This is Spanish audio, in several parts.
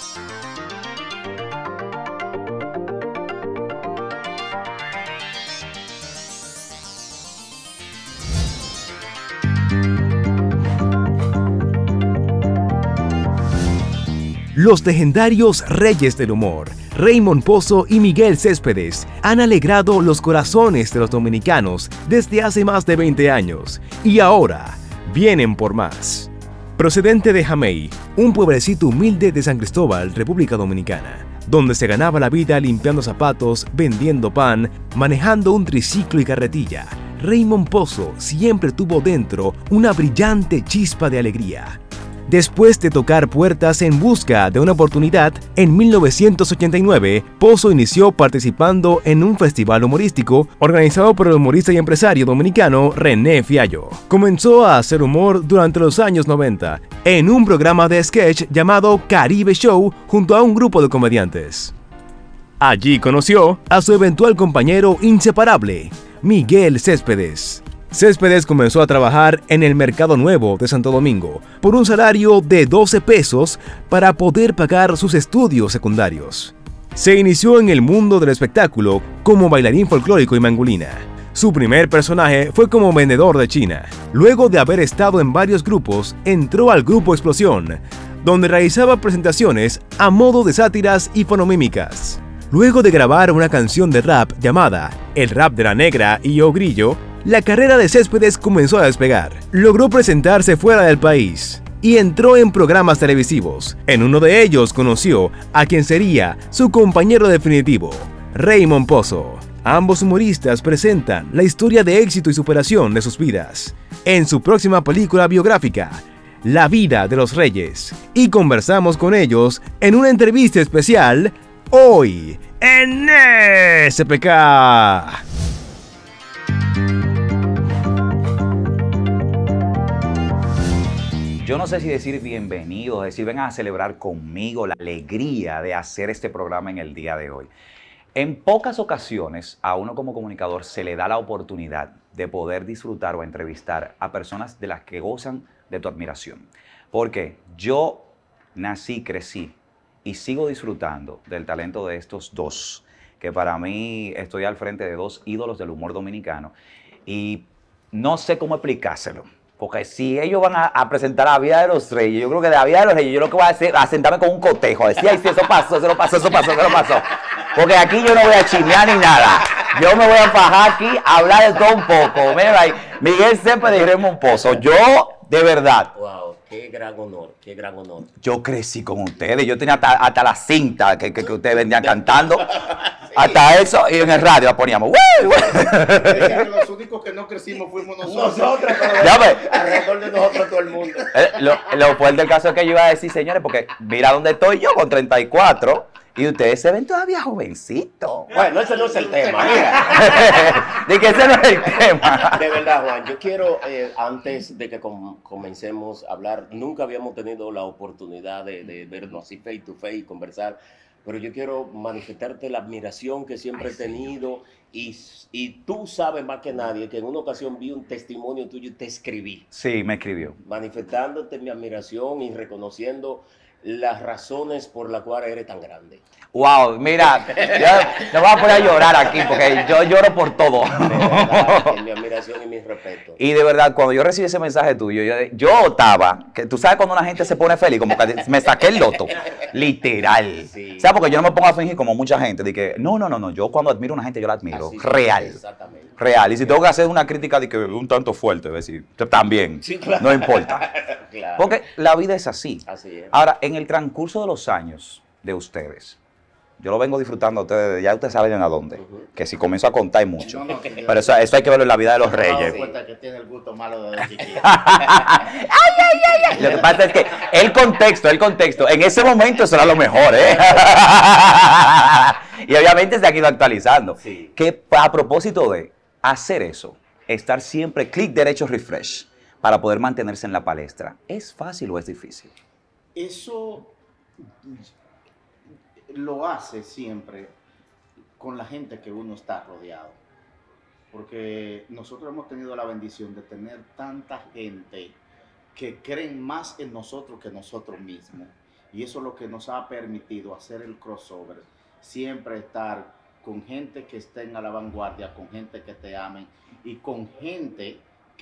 Los legendarios reyes del humor, Raymond Pozo y Miguel Céspedes, han alegrado los corazones de los dominicanos desde hace más de 20 años y ahora vienen por más. Procedente de Jamey, un pueblecito humilde de San Cristóbal, República Dominicana, donde se ganaba la vida limpiando zapatos, vendiendo pan, manejando un triciclo y carretilla, Raymond Pozo siempre tuvo dentro una brillante chispa de alegría. Después de tocar puertas en busca de una oportunidad, en 1989, Pozo inició participando en un festival humorístico organizado por el humorista y empresario dominicano René Fiallo. Comenzó a hacer humor durante los años 90 en un programa de sketch llamado Caribe Show junto a un grupo de comediantes. Allí conoció a su eventual compañero inseparable, Miguel Céspedes. Céspedes comenzó a trabajar en el Mercado Nuevo de Santo Domingo por un salario de 12 pesos para poder pagar sus estudios secundarios. Se inició en el mundo del espectáculo como bailarín folclórico y mangulina. Su primer personaje fue como vendedor de China. Luego de haber estado en varios grupos, entró al grupo Explosión, donde realizaba presentaciones a modo de sátiras y fonomímicas. Luego de grabar una canción de rap llamada El Rap de la Negra y Yo Grillo, la carrera de Céspedes comenzó a despegar. Logró presentarse fuera del país y entró en programas televisivos. En uno de ellos conoció a quien sería su compañero definitivo, Raymond Pozo. Ambos humoristas presentan la historia de éxito y superación de sus vidas en su próxima película biográfica, La Vida de los Reyes. Y conversamos con ellos en una entrevista especial hoy en SPK. Yo no sé si decir bienvenidos, decir vengan a celebrar conmigo la alegría de hacer este programa en el día de hoy. En pocas ocasiones a uno como comunicador se le da la oportunidad de poder disfrutar o entrevistar a personas de las que gozan de tu admiración. Porque yo nací, crecí y sigo disfrutando del talento de estos dos, que para mí estoy al frente de dos ídolos del humor dominicano y no sé cómo explicárselo. Porque si ellos van a presentar La Vida de los Reyes, yo creo que de La Vida de los Reyes yo lo que voy a hacer es a sentarme con un cotejo, a decir, ay, sí, eso pasó, eso lo pasó, eso pasó, eso lo pasó. Porque aquí yo no voy a chismear ni nada. Yo me voy a fajar aquí a hablar de todo un poco. Mira ahí, Miguel Céspedes y Raymond Pozo. Yo, de verdad. Wow, qué gran honor, qué gran honor. Yo crecí con ustedes. Yo tenía hasta la cinta que ustedes venían cantando. Hasta eso, y en el radio la poníamos. Los únicos que no crecimos fuimos nosotros. Alrededor de nosotros todo el mundo. Lo fuerte del caso es que yo iba a decir, señores, porque mira dónde estoy yo con 34 y ustedes se ven todavía jovencitos. Bueno, ese no es el tema. De que ese no es el tema. De verdad, Juan, yo quiero, antes de que comencemos a hablar, nunca habíamos tenido la oportunidad de vernos así face to face y conversar. Pero yo quiero manifestarte la admiración que siempre he tenido y tú sabes más que nadie que en una ocasión vi un testimonio tuyo y te escribí. Sí, me escribió. Manifestándote mi admiración y reconociendo las razones por las cuales eres tan grande. Wow, mira, yo me voy a poner a llorar aquí porque yo lloro por todo. De verdad, mi admiración y mi respeto. Y de verdad, cuando yo recibí ese mensaje tuyo, yo estaba, que tú sabes cuando una gente se pone feliz, como que me saqué el loto, literal. Sí. ¿Sabes? Porque yo no me pongo a fingir como mucha gente, de que no, yo cuando admiro a una gente yo la admiro, Así, real. Exactamente. Real. Y si tengo que hacer una crítica de que un tanto fuerte, decir, también, Sí, claro. no importa. Claro. Porque la vida es así. Así es. Ahora, en el transcurso de los años de ustedes, yo lo vengo disfrutando a ustedes, ya ustedes saben a dónde, que si comienzo a contar mucho. Pero eso hay que verlo en La Vida de los Reyes. Cuenta que tiene el gusto malo de chiquito. Lo que pasa es que el contexto, en ese momento eso era lo mejor, ¿eh? Y obviamente se ha ido actualizando. Sí. Que a propósito de hacer eso, estar siempre clic derecho refresh para poder mantenerse en la palestra, ¿es fácil o es difícil? Eso lo hace siempre con la gente que uno está rodeado. Porque nosotros hemos tenido la bendición de tener tanta gente que creen más en nosotros que nosotros mismos. Y eso es lo que nos ha permitido hacer el crossover. Siempre estar con gente que estén a la vanguardia, con gente que te amen y con gente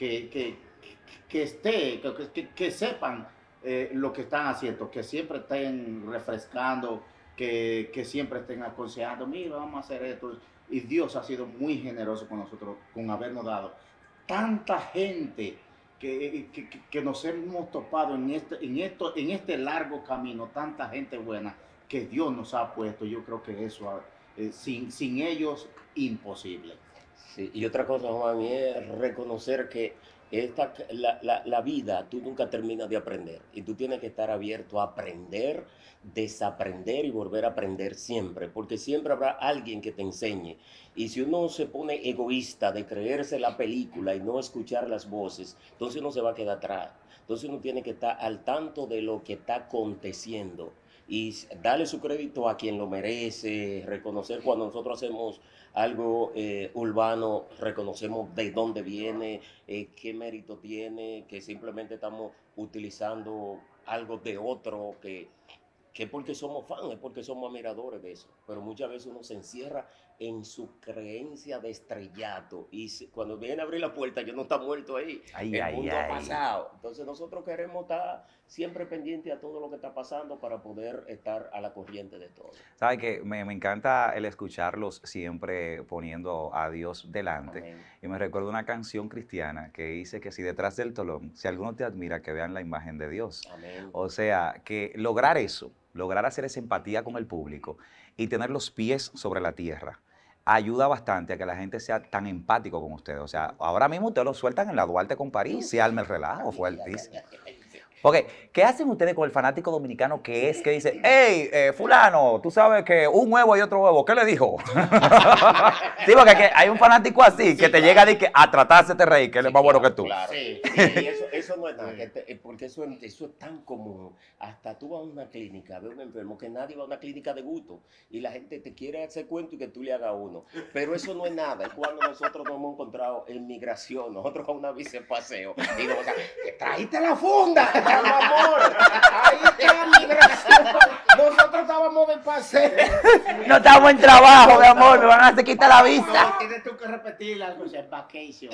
que sepan lo que están haciendo, que siempre estén refrescando, que siempre estén aconsejando, mira, vamos a hacer esto. Y Dios ha sido muy generoso con nosotros, con habernos dado tanta gente que nos hemos topado en este largo camino, tanta gente buena que Dios nos ha puesto. Yo creo que eso, sin ellos, imposible. Sí, y otra cosa, Juan, es reconocer que la vida, tú nunca terminas de aprender y tú tienes que estar abierto a aprender, desaprender y volver a aprender siempre, porque siempre habrá alguien que te enseñe. Y si uno se pone egoísta de creerse la película y no escuchar las voces, entonces uno se va a quedar atrás. Entonces uno tiene que estar al tanto de lo que está aconteciendo y darle su crédito a quien lo merece, reconocer cuando nosotros hacemos algo urbano, reconocemos de dónde viene, qué mérito tiene, que simplemente estamos utilizando algo de otro, que es porque somos fans, es porque somos admiradores de eso. Pero muchas veces uno se encierra en su creencia de estrellato y cuando viene a abrir la puerta ya no está muerto ahí, el mundo ha pasado. Entonces nosotros queremos estar siempre pendientes a todo lo que está pasando para poder estar a la corriente de todo. ¿Sabe qué? Me encanta el escucharlos siempre poniendo a Dios delante. Amén. Y me recuerdo una canción cristiana que dice que si detrás del telón, si alguno te admira, que vean la imagen de Dios. Amén. O sea, que lograr eso, lograr hacer esa empatía con el público y tener los pies sobre la tierra, ayuda bastante a que la gente sea tan empático con ustedes. O sea, ahora mismo ustedes lo sueltan en la Duarte con París y arma el relajo fuertísimo. Porque, ¿qué hacen ustedes con el fanático dominicano que dice, hey, fulano, tú sabes que un huevo y otro huevo, ¿qué le dijo? Sí, porque hay un fanático así que te llega a tratarse de reír, que él es más bueno que tú. Claro. Sí, y eso no es nada, porque eso es tan común. Hasta tú vas a una clínica, ves un enfermo, que nadie va a una clínica de gusto y la gente te quiere hacer cuento y que tú le hagas uno. Pero eso no es nada. Es cuando nosotros nos hemos encontrado en migración, nosotros con una bici de paseo, y nos trajiste la funda. Amor, ahí está migración. Nosotros estábamos de paseo. No estamos en trabajo, mi amor, me van a hacer quitar la visa. No, tienes tú que repetir algo, es vacation.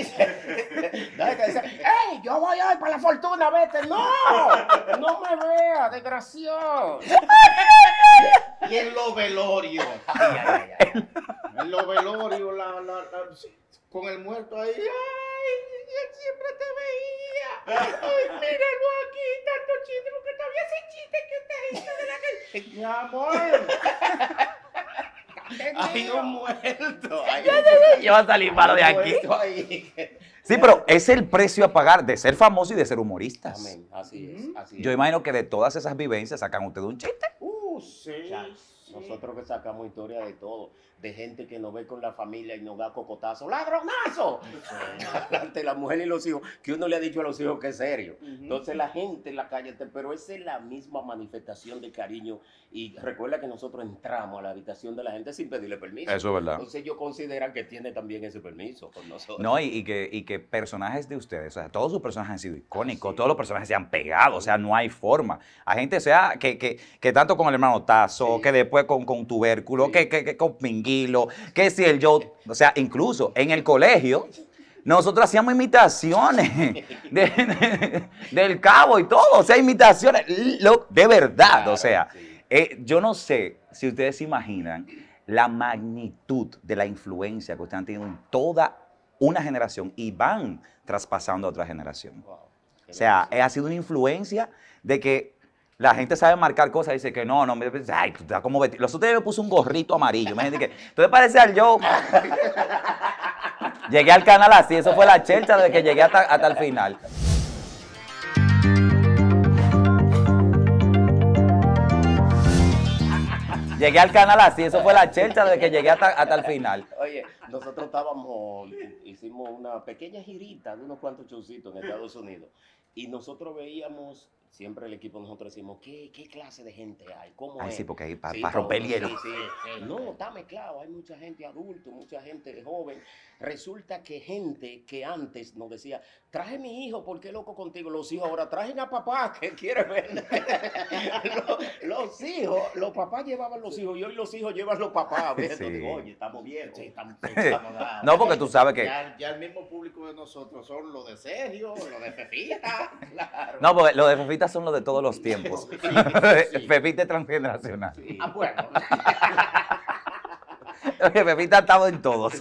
¡Ey, yo voy hoy para la fortuna, vete! ¡No! ¡No me veas, desgraciado! Y en los velorios. En los velorios, con el muerto ahí. ¡Ay, él siempre te veía! ¡Ay, míralo aquí! Tanto chiste, porque todavía ese chiste que usted hizo de la que... ¡Mi amor! Hay un muerto. Yo voy a salir malo de aquí. Sí, pero es el precio a pagar de ser famoso y de ser humoristas. Amén, así es, así Yo es. imagino que de todas esas vivencias sacan ustedes un chiste. Sí. Nosotros que sacamos historia de todo, de gente que nos ve con la familia y nos da cocotazo, ¡ladronazo! Ante la mujer y los hijos, que uno le ha dicho a los hijos que es serio. Entonces la gente en la calle, pero esa es la misma manifestación de cariño. Y recuerda que nosotros entramos a la habitación de la gente sin pedirle permiso. Eso es verdad. Entonces ellos consideran que tiene también ese permiso con nosotros. No, y que personajes de ustedes, o sea, todos sus personajes han sido icónicos, todos los personajes se han pegado, o sea, no hay forma. Hay gente, o sea, que tanto con el hermano Tazo, que después con Tubérculo, que con Pinguilo, que si el Joe, o sea, incluso en el colegio, nosotros hacíamos imitaciones del Cabo y todo, o sea, imitaciones, de verdad, Claro, o sea. sí. Yo no sé si ustedes se imaginan la magnitud de la influencia que ustedes han tenido en toda una generación y van traspasando a otra generación. Wow, O sea, ha sido una influencia de que la gente sabe marcar cosas y dice que no, ay, tú estás como vestido. Los otros días me puse un gorrito amarillo. Imagínate que, tú te pareces al Joe. Llegué al canal así, eso fue la chelcha de que llegué hasta el final. Llegué al canal así, eso fue la chelcha de que llegué hasta el final. Oye, nosotros hicimos una pequeña girita de unos cuantos showcitos en Estados Unidos y nosotros veíamos siempre el equipo nosotros decimos, ¿qué clase de gente hay? ¿Cómo Ay, es? sí, porque ahí para Sí, romper el hielo. sí. No, está mezclado, hay mucha gente adulta, mucha gente joven. Resulta que gente que antes nos decía, traje mi hijo, ¿por qué loco contigo? Los hijos ahora trajen a papá, que quiere ver. los hijos, los papás llevaban los hijos y hoy los hijos llevan los papás. Sí. Entonces, oye, estamos viejos. Sí, estamos No, porque tú sabes que... ya el mismo público de nosotros son los de Sergio, los de Fefita. Claro. No, porque los de Fefita son los de todos los tiempos. Sí. Fefita es transgeneracional. Sí. Ah, bueno. Oye, Fefita ha estado en todos.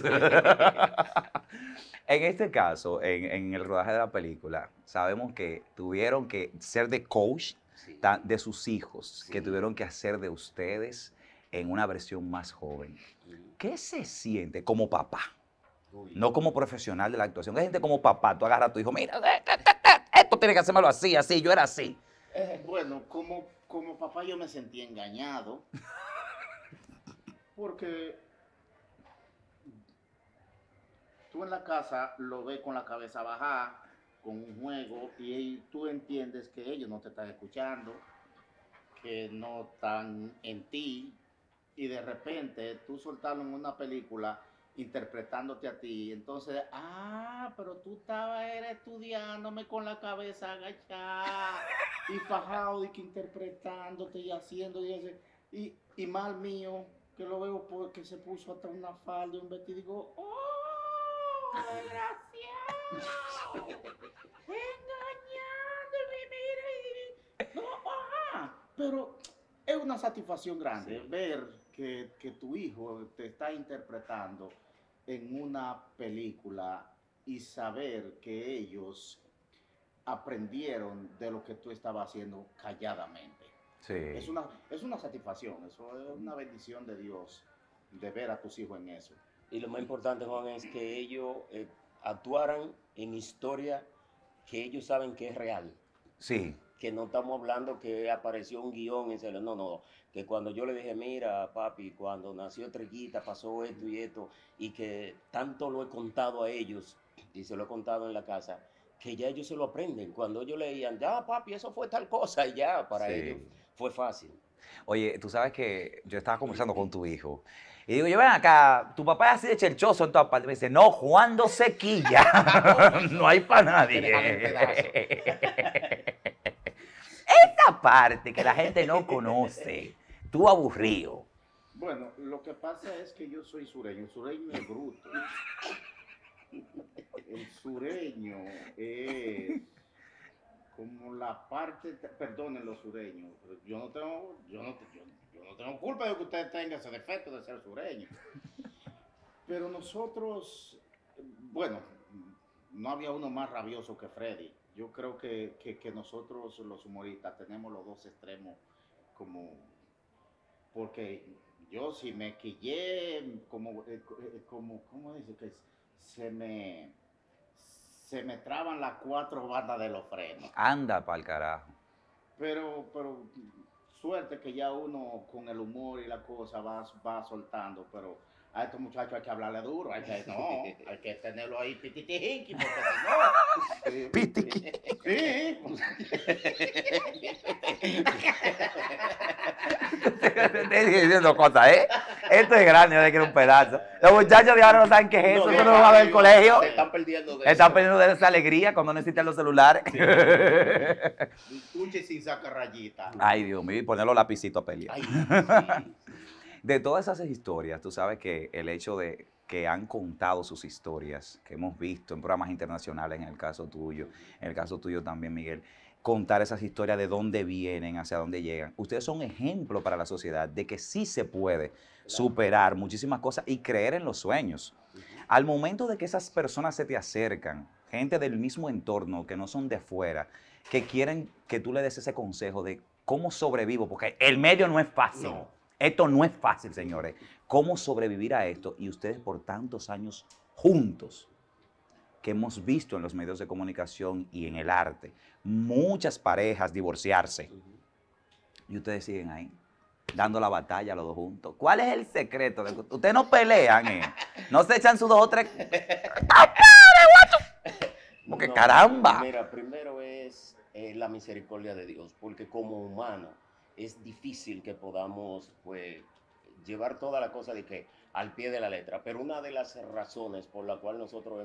En este caso, en el rodaje de la película, sabemos que tuvieron que ser de coach Sí. de sus hijos, que Sí. tuvieron que hacer de ustedes en una versión más joven. ¿Qué se siente como papá? Uy. No como profesional de la actuación. Hay gente como papá, tú agarras a tu hijo, mira, esto tiene que hacérmelo así, así, yo era así. Bueno, como papá yo me sentí engañado. Porque tú en la casa lo ves con la cabeza bajada, con un juego, y tú entiendes que ellos no te están escuchando, que no están en ti, y de repente tú soltarlo en una película interpretándote a ti, entonces, pero tú era estudiándome con la cabeza agachada y fajado y que interpretándote y haciendo y mal mío, que lo veo porque se puso hasta una falda y un vestido y digo, ¡oh, desgraciado! Engañándome, mira. No, pero es una satisfacción grande ver que tu hijo te está interpretando en una película y saber que ellos aprendieron de lo que tú estabas haciendo calladamente. Sí. Es una satisfacción, eso es una bendición de Dios, de ver a tus hijos en eso. Y lo más importante, Juan, es que ellos actuaran en historia que ellos saben que es real. Sí. Que no estamos hablando que apareció un guión en serio, no. Que cuando yo le dije, mira, papi, cuando nació Estrellita pasó esto y esto, y que tanto lo he contado a ellos, y se lo he contado en la casa, que ya ellos se lo aprenden. Cuando ellos leían, ya, papi, eso fue tal cosa, y ya, para Sí. ellos fue fácil. Oye, tú sabes que yo estaba conversando con tu hijo y digo, yo ven acá, tu papá es así de cherchoso en todas partes. Me dice, no, Juan do sequilla, no hay para nadie. Esa parte que la gente no conoce, tú aburrido. Bueno, lo que pasa es que yo soy sureño, el sureño es bruto. El sureño es como la parte, perdonen los sureños, yo no tengo culpa de que ustedes tengan ese defecto de ser sureño. Pero nosotros, bueno, no había uno más rabioso que Freddy. Yo creo que nosotros los humoristas tenemos los dos extremos como, porque yo si me quillé, como ¿cómo dice? Que se me traban las 4 bandas de los frenos. Anda pa'l carajo. Pero suerte que ya uno con el humor y la cosa va soltando, pero a estos muchachos hay que hablarle duro, hay que tenerlo ahí pititijinqui, porque si no... Pitiqui. Sí. Te estoy diciendo cosas, ¿eh? Esto es grande, yo le quiero un pedazo. Los muchachos de ahora no saben qué es eso, eso no lo van a ver en el colegio. Se están perdiendo de Están eso. perdiendo de esa alegría cuando necesitan los celulares. Escuche sin sacar rayita. Ay, Dios mío, y poner los lapicitos a pelear. Ay, sí. De todas esas historias, tú sabes que el hecho de que han contado sus historias, que hemos visto en programas internacionales, en el caso tuyo también, Miguel, contar esas historias de dónde vienen, hacia dónde llegan. Ustedes son ejemplo para la sociedad de que sí se puede superar muchísimas cosas y creer en los sueños. Al momento de que esas personas se te acercan, gente del mismo entorno, que no son de afuera, que quieren que tú le des ese consejo de cómo sobrevivo, porque el medio no es fácil. No. Esto no es fácil, señores. ¿Cómo sobrevivir a esto? Y ustedes por tantos años juntos, que hemos visto en los medios de comunicación y en el arte, muchas parejas divorciarse. Y ustedes siguen ahí, dando la batalla los dos juntos. ¿Cuál es el secreto? Ustedes no pelean, no se echan sus 2 o 3... Porque No, caramba. Mira, primero es la misericordia de Dios, porque como humano es difícil que podamos pues, llevar toda la cosa de que al pie de la letra, pero una de las razones por la cual nosotros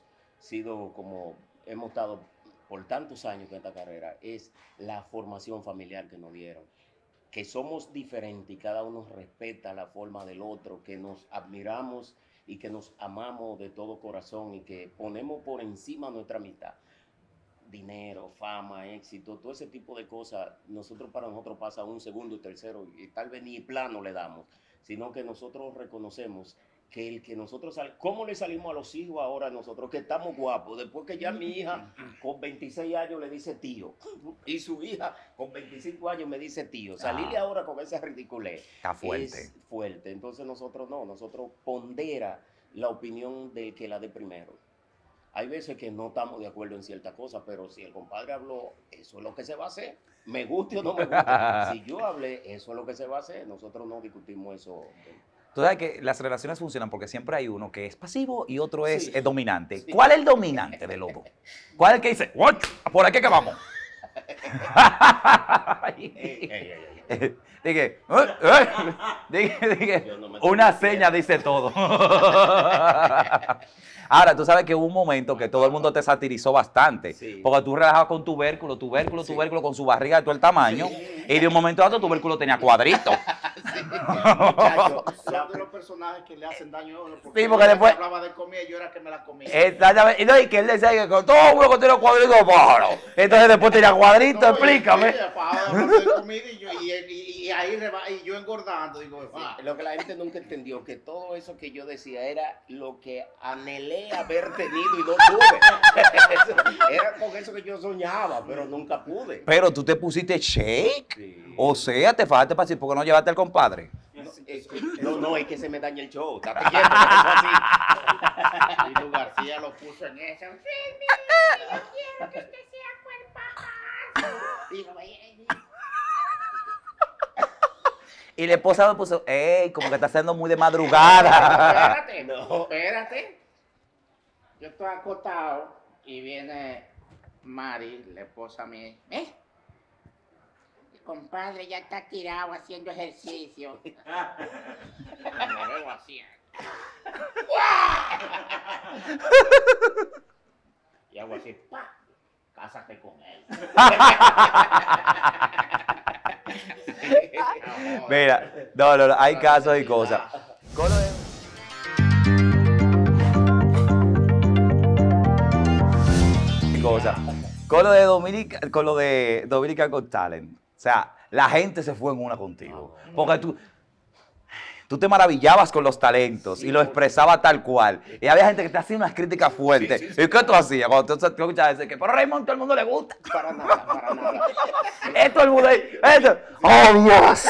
hemos estado por tantos años en esta carrera es la formación familiar que nos dieron, que somos diferentes y cada uno respeta la forma del otro, que nos admiramos y que nos amamos de todo corazón y que ponemos por encima nuestra amistad. Dinero, fama, éxito, todo ese tipo de cosas, para nosotros pasa un segundo y tercero y tal vez ni plano le damos, sino que nosotros reconocemos que el que nosotros ¿cómo le salimos a los hijos ahora nosotros que estamos guapos? Después que ya mi hija con 26 años le dice tío y su hija con 25 años me dice tío, salirle ahora con esa ridiculez está fuerte. Es fuerte. Entonces nosotros pondera la opinión del que la dé primero. Hay veces que no estamos de acuerdo en ciertas cosas, pero si el compadre habló, eso es lo que se va a hacer. Me guste o no me guste. Si yo hablé, eso es lo que se va a hacer. Nosotros no discutimos eso. Tú sabes que las relaciones funcionan porque siempre hay uno que es pasivo y otro es dominante. Sí. ¿Cuál es el dominante de los dos? ¿Cuál es el que dice, "What? ¿Por aquí que vamos?" Dije, una seña dice todo. Ahora, tú sabes que hubo un momento que todo el mundo te satirizó bastante, Sí. porque tú relajabas con tubérculo con su barriga de todo el tamaño, y de un momento a otro tubérculo tenía cuadritos. Muchachos, Son de los personajes que le hacen daño a uno. Sí, porque después- hablaba de comida y yo era que me la comía. Exactamente. Y no, y que él decía que con todo uno que tiene cuadritos, pájaro. Entonces después tenía cuadritos, No, explícame. sí, hablando de comida y ahí y yo engordando. Digo, sí, lo que la gente nunca entendió, que todo eso que yo decía era lo que anhelé haber tenido y no tuve. Era con eso que yo soñaba, pero nunca pude. Pero tú te pusiste shake. Sí. O sea, te fajaste para decir, ¿por qué no llevaste al compadre? No, es que se me daña el show. Estate quieto, que eso así. Y Lu García lo puso en eso. Y la esposa me puso, ey, como que está haciendo muy de madrugada. Espérate, No. espérate. Yo estoy acostado y viene Mari, la esposa mía. El compadre ya está tirado haciendo ejercicio. Lo veo así. Y hago así, ¡pa! Cásate con él. Mira, no, hay casos y cosas. Con lo con lo de Dominican Got Talent, o sea, la gente se fue en una contigo. Porque tú te maravillabas con los talentos y lo expresabas tal cual. Y había gente que te hacía unas críticas fuertes. ¿Y qué tú hacías cuando tú escuchabas decir que pero Raymond todo el mundo le gusta? Para nada, para nada. Esto el mundo ahí, esto. ¡Oh, Dios!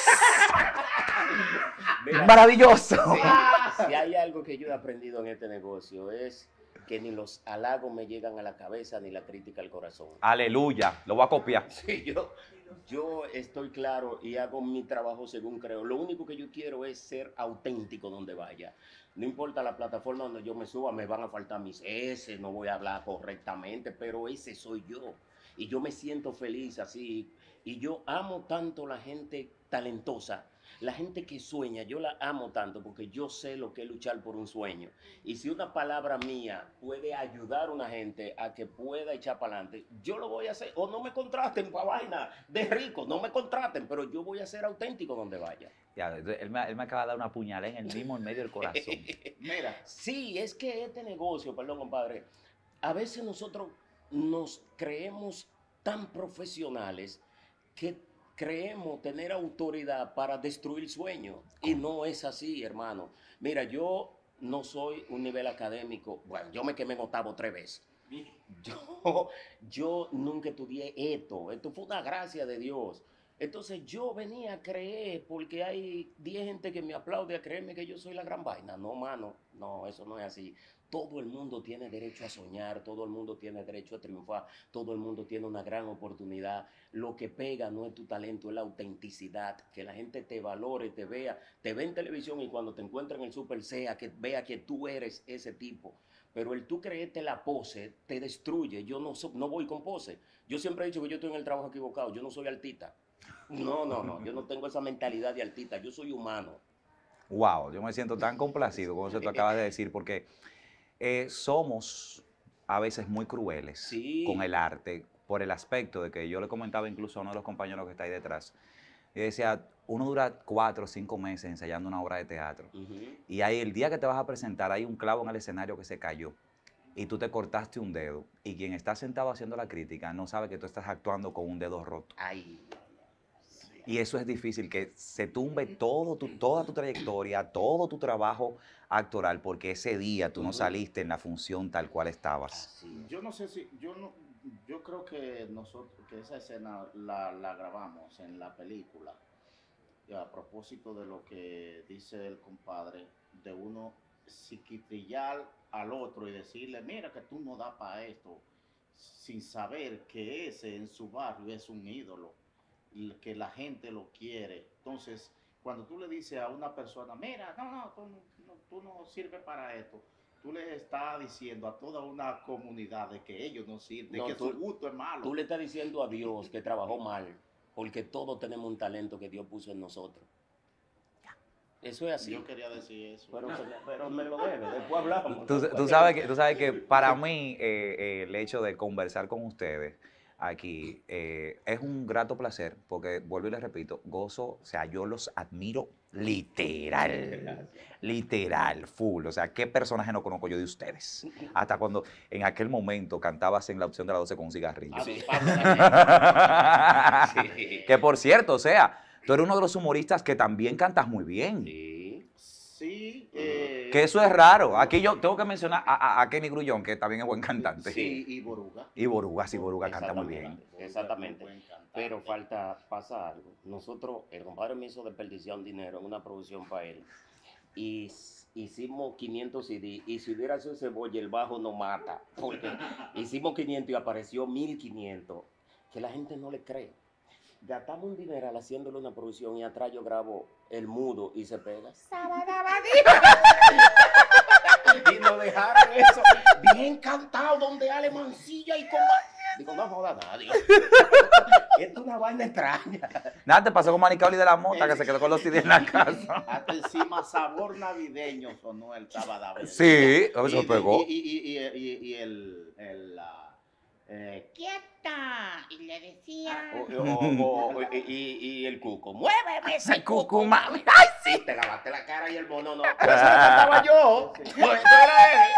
Mira, Maravilloso. si hay algo que yo he aprendido en este negocio es que ni los halagos me llegan a la cabeza ni la crítica al corazón. Aleluya, lo voy a copiar. Sí, yo estoy claro y hago mi trabajo según creo. Lo único que yo quiero es ser auténtico donde vaya. No importa la plataforma donde yo me suba, me van a faltar mis S, no voy a hablar correctamente, pero ese soy yo. Y yo me siento feliz así. Y yo amo tanto la gente talentosa. La gente que sueña, yo la amo tanto porque yo sé lo que es luchar por un sueño. Y si una palabra mía puede ayudar a una gente a que pueda echar para adelante, yo lo voy a hacer. O no me contraten para vaina de rico, no me contraten, pero yo voy a ser auténtico donde vaya. Ya, él me acaba de dar una puñalada en el mismo, en medio del corazón. Mira, Sí, es que este negocio, perdón compadre, a veces nosotros nos creemos tan profesionales que creemos tener autoridad para destruir sueños. Y no es así, hermano. Mira, yo no soy un nivel académico. Bueno, yo me quemé en octavo 3 veces. Yo nunca estudié esto. Esto fue una gracia de Dios. Entonces yo venía a creer, porque hay 10 gente que me aplaude a creerme que yo soy la gran vaina. No, mano, no, eso no es así. Todo el mundo tiene derecho a soñar, todo el mundo tiene derecho a triunfar, todo el mundo tiene una gran oportunidad. Lo que pega no es tu talento, es la autenticidad, que la gente te valore, te vea, te ve en televisión y cuando te encuentra en el súper que vea que tú eres ese tipo. Pero el tú creerte la pose te destruye. Yo no voy con pose. Yo siempre he dicho que yo estoy en el trabajo equivocado, yo no soy artista. No, yo no tengo esa mentalidad de artista, yo soy humano. Wow, yo me siento tan complacido con eso que tú acabas de decir, porque somos a veces muy crueles Sí. con el arte, por el aspecto de que yo le comentaba incluso a uno de los compañeros que está ahí detrás, y decía, uno dura 4 o 5 meses ensayando una obra de teatro, y ahí el día que te vas a presentar hay un clavo en el escenario que se cayó, y tú te cortaste un dedo, y quien está sentado haciendo la crítica no sabe que tú estás actuando con un dedo roto. Ay. Y eso es difícil, que se tumbe toda tu trayectoria, todo tu trabajo actoral, porque ese día tú no saliste en la función tal cual estabas. Así. Yo no sé si, yo creo que nosotros, que esa escena la grabamos en la película. Y a propósito de lo que dice el compadre, de uno psiquitrillar al otro y decirle, mira que tú no das para esto, sin saber que ese en su barrio es un ídolo, que la gente lo quiere. Entonces, cuando tú le dices a una persona, mira, tú no sirves para esto, tú le estás diciendo a toda una comunidad de que ellos no sirven, No, que su gusto es malo. Tú le estás diciendo a Dios que trabajó mal, porque todos tenemos un talento que Dios puso en nosotros. Eso es así. Yo quería decir eso. Pero me lo debe, después hablamos. Tú sabes que para mí el hecho de conversar con ustedes aquí es un grato placer, porque vuelvo y les repito, gozo, o sea, yo los admiro literal, full, o sea, ¿qué personaje no conozco yo de ustedes? Hasta cuando en aquel momento cantabas en la opción de las 12 con un cigarrillo. Sí. Que por cierto, o sea, tú eres uno de los humoristas que también cantas muy bien. Sí. Que eso es raro. Aquí yo tengo que mencionar a Kenny Grullón, que también es buen cantante. Sí, y Boruga. Y Boruga, sí, Boruga canta muy bien. Exactamente. Buen cantante. Pero pasa algo. Nosotros, el compadre me hizo desperdiciar un dinero en una producción para él. Y hicimos 500 CD. Y si hubiera sido cebolla, el bajo no mata. Porque hicimos 500 y apareció 1500. Que la gente no le cree. Gastamos un dineral haciéndole una producción y atrás yo grabo el mudo y se pega. Y nos dejaron eso bien cantado donde Ale Mancilla y comba. Digo, no joda nadie. Esto es una vaina extraña. Nada, te pasó con Manicauli de la Mota, que se quedó con los CD en la casa. Hasta encima sabor navideño sonó el Sabadaba. Sí, eso pegó. Y quieta. Y le decía. Y el cuco, muéveme ese Cucu, cuco, mami. ¡Ay, sí! Te lavaste la cara y el mono no. Pero eso lo cantaba yo. No, esto era él.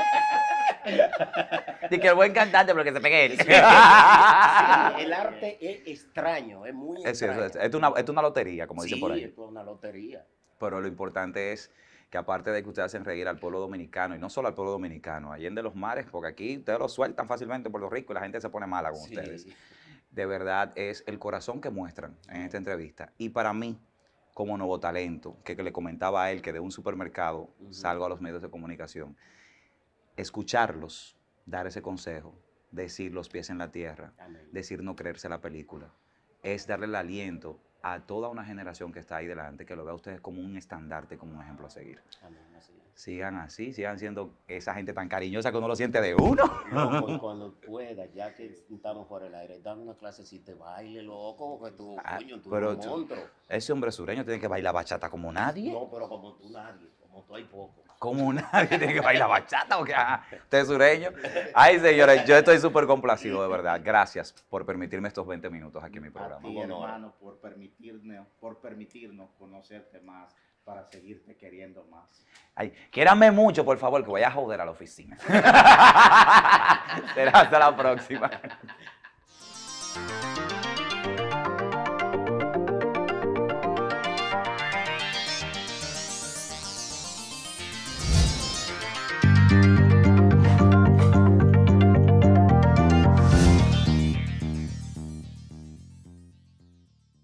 Y que el buen cantante, pero que se pegue él. Sí, el arte es extraño, es muy extraño. Es una lotería, como dicen por ahí. Sí, esto es una lotería. Pero lo importante es que aparte de que ustedes hacen reír al pueblo dominicano, y no solo al pueblo dominicano, allende los mares, porque aquí ustedes lo sueltan fácilmente en Puerto Rico y la gente se pone mala con ustedes. De verdad, es el corazón que muestran en esta entrevista. Y para mí, como nuevo talento, que le comentaba a él que de un supermercado salgo a los medios de comunicación, escucharlos, dar ese consejo, decir los pies en la tierra, decir no creerse la película, es darle el aliento a toda una generación que está ahí delante, que lo vea a ustedes como un estandarte, como un ejemplo a seguir. Sigan así, sigan siendo esa gente tan cariñosa que uno lo siente de uno. Loco, y cuando pueda, ya que estamos por el aire, dame una clasecita de baile, loco, que tú, coño, tú pero eres un monstruo. Ese hombre sureño tiene que bailar bachata como nadie. No, pero como tú nadie, como tú hay poco. Como nadie tiene que bailar bachata, porque usted es sureño. Ay, señores, yo estoy súper complacido, de verdad. Gracias por permitirme estos 20 minutos aquí en mi programa. A ti, hermano, por permitirnos conocerte más, para seguirte queriendo más. Ay, quiéranme mucho, por favor, que voy a joder a la oficina. Será hasta la próxima.